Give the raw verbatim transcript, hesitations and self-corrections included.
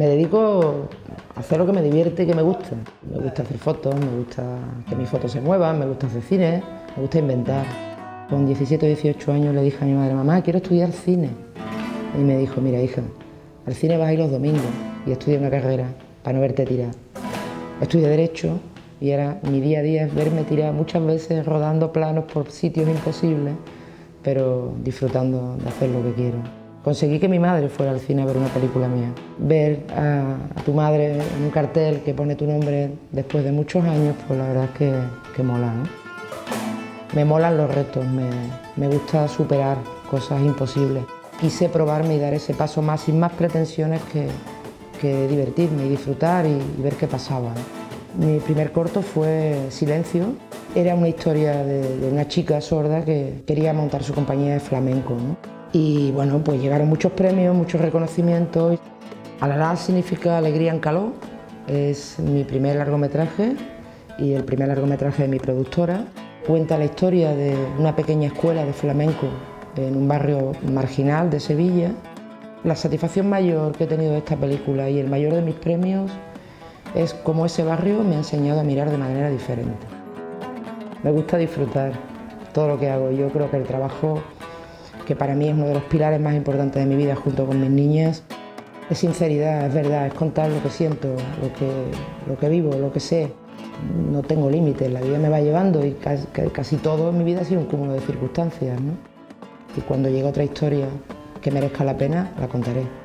Me dedico a hacer lo que me divierte y que me gusta. Me gusta hacer fotos, me gusta que mis fotos se muevan, me gusta hacer cine, me gusta inventar. Con diecisiete o dieciocho años le dije a mi madre, mamá, quiero estudiar cine. Y me dijo, mira hija, al cine vas a ir los domingos y estudia una carrera para no verte tirar. Estudié Derecho y era mi día a día es verme tirar muchas veces rodando planos por sitios imposibles, pero disfrutando de hacer lo que quiero. Conseguí que mi madre fuera al cine a ver una película mía. Ver a, a tu madre en un cartel que pone tu nombre después de muchos años, pues la verdad es que, que mola, ¿no? Me molan los retos, me, me gusta superar cosas imposibles. Quise probarme y dar ese paso más sin más pretensiones que, que divertirme y disfrutar y, y ver qué pasaba, ¿no? Mi primer corto fue Silencio. Era una historia de, de una chica sorda que quería montar su compañía de flamenco, ¿no? Y bueno, pues llegaron muchos premios, muchos reconocimientos. Alalá significa alegría en calor. Es mi primer largometraje y el primer largometraje de mi productora. Cuenta la historia de una pequeña escuela de flamenco en un barrio marginal de Sevilla. La satisfacción mayor que he tenido de esta película y el mayor de mis premios es cómo ese barrio me ha enseñado a mirar de manera diferente. Me gusta disfrutar todo lo que hago. Yo creo que el trabajo, que para mí es uno de los pilares más importantes de mi vida junto con mis niñas, es sinceridad, es verdad, es contar lo que siento, lo que, lo que vivo, lo que sé. No tengo límites, la vida me va llevando y casi, casi todo en mi vida ha sido un cúmulo de circunstancias, ¿no? Y cuando llegue otra historia que merezca la pena, la contaré.